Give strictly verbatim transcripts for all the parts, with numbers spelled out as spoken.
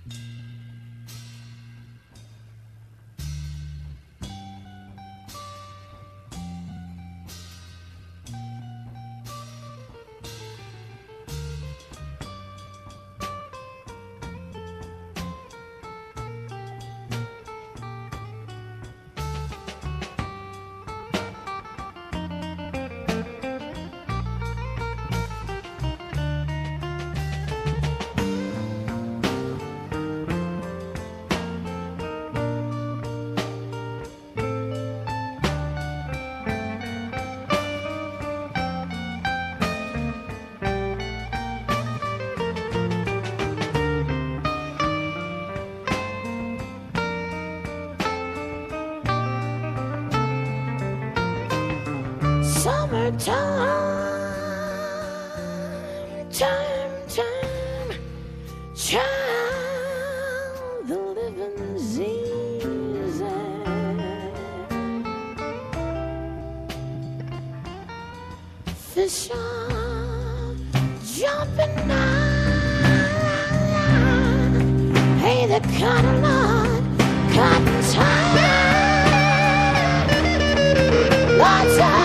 Summertime, time, time, child, the living's easy. Fish are jumping out. Hey, the cotton on, cotton time. Lots of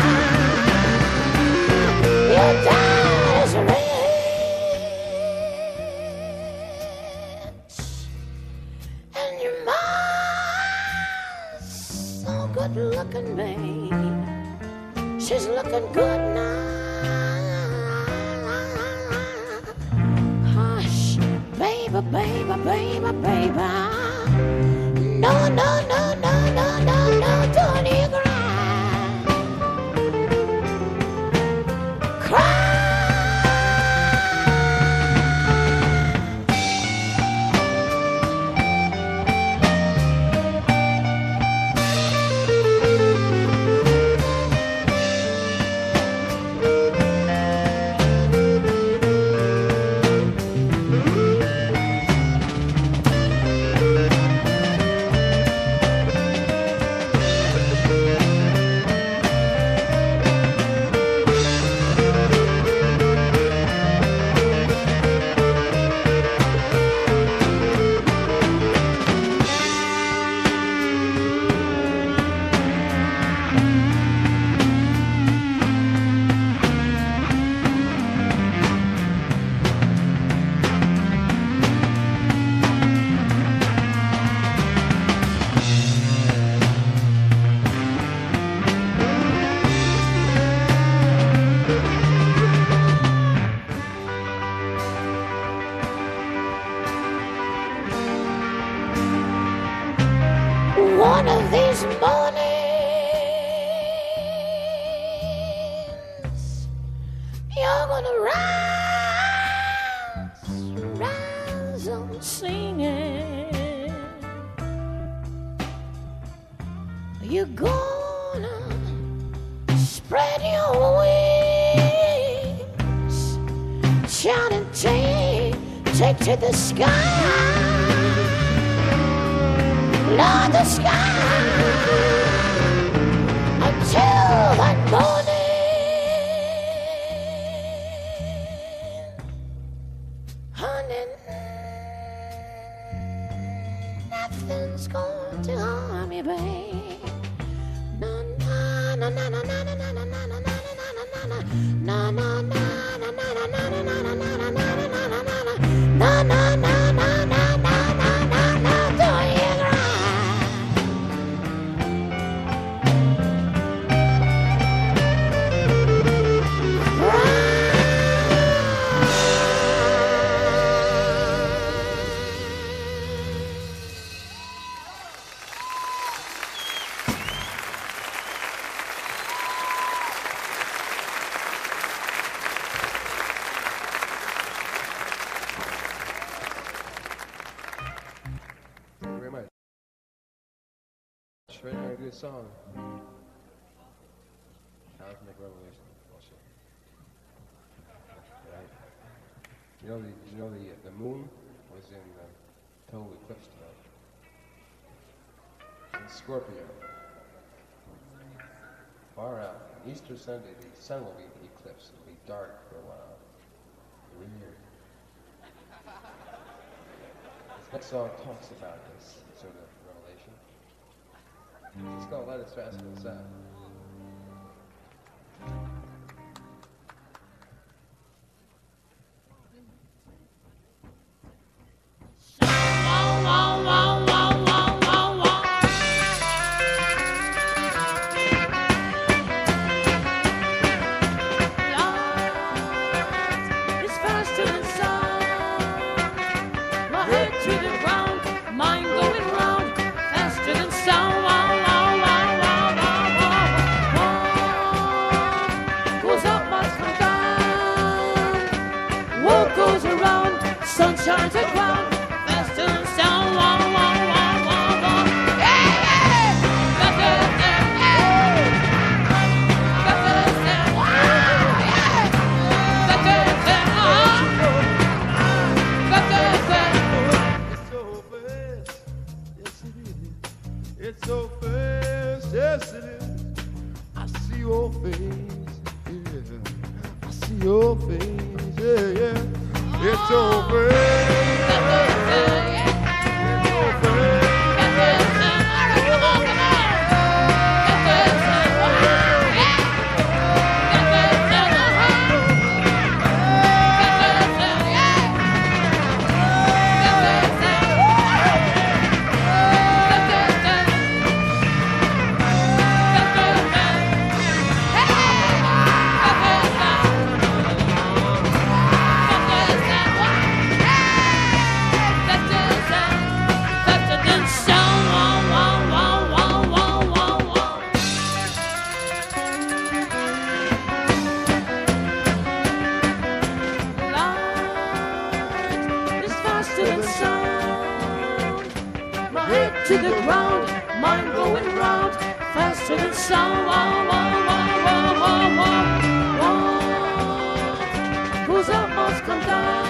your dad's rich and your mom's so good looking, babe. She's looking good now. Hush, baby, baby, baby, baby. No, no, no, no, no, no, no, don't you cry. One of these mornings, you're gonna rise, rise on singing. You're gonna spread your wings, shout and take, take to the sky. Lord, the sky until that morning, honey, nothing's going to harm you, babe. Na na na na na na na na na na na na na na na. Right now, a good song. Cosmic Revelation. Bullshit. Right. You know the you know the the moon was in uh, total eclipse tonight. In Scorpio. Far out. Easter Sunday, the sun will be in the eclipse. It'll be dark for a while. Weird. song talks about this sort of revelation. It's called Let It Faster Than Sound. Sunshine to ground, faster than sound. Wah, wah, wah, wah, wah. Yeah, yeah. Faster than sound, yeah. Faster than sound, wah, yeah. Faster than sound, uh-huh. Faster than sound. It's so fast, yes it is. It's so fast, yes it is. I see your face, yeah. I see your face, yeah, yeah. It's so fast. To the ground, mind going round, faster than sound. Wah, wah, wah, wah, wah, wah, wah. Goes up, must come down.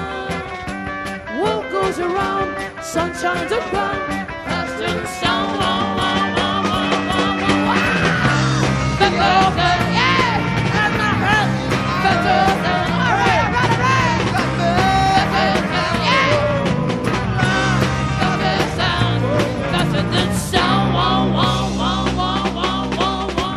World goes around, sun shines around, faster than sound. Wah, wah, wah, wah, wah, wah, wah. Faster than, yeah, that's my head. Faster than, all right, right, right. Faster than, yeah. Faster than sound, wah, wah, wah, wah, wah, wah, wah.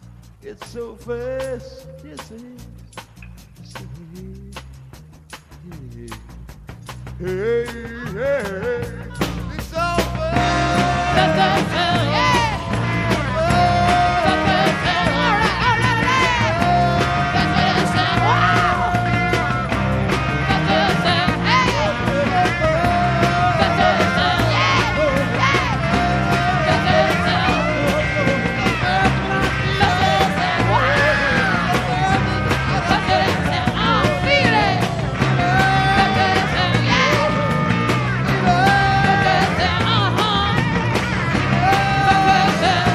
It's so fast, yes it is. Yes it is. Hey, hey, hey. It's over. That's the sound, yeah. That's the sound. All right, all right, all right. That's the sound. Wow. That's the sound. Hey. That's the sound, yeah. Yeah. That's the sound. That's the sound. Wow. That's the sound. Oh, feel it. That's the sound, yeah. That's the sound. Uh-huh. That's the sound.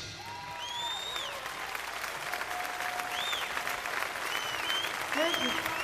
Thank you.